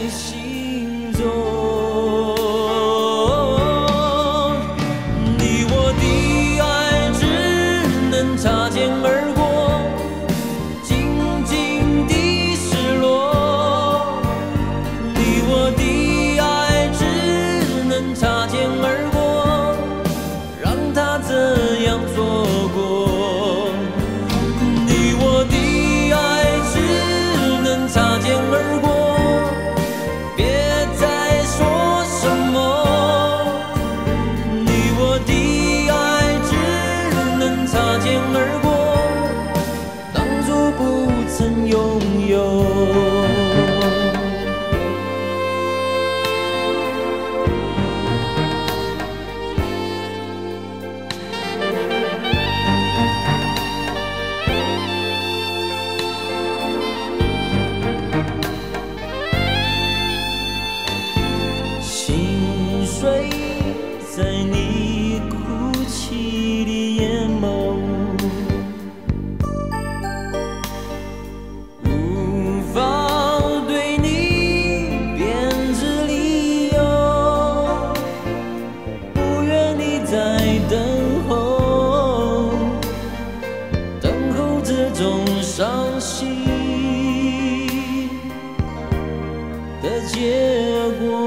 心中。你我的爱只能擦肩而过，静静地失落。你我的爱只能擦肩而过，让它这样错过。你我的爱只能擦肩而过，别再说什么。你我的爱只能擦肩而过，当作不曾拥有。心碎在你哭泣的眼眸，无法对你编织理由，不愿你在等候，等候这种伤心的结果。